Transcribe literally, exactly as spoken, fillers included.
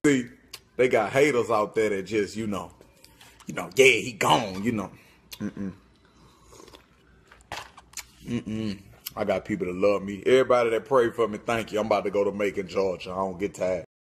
See, they got haters out there that just, you know, you know, yeah, he gone, you know. Mm-mm. Mm-mm. I got people that love me. Everybody that pray for me, thank you. I'm about to go to Macon, Georgia. I don't get tired.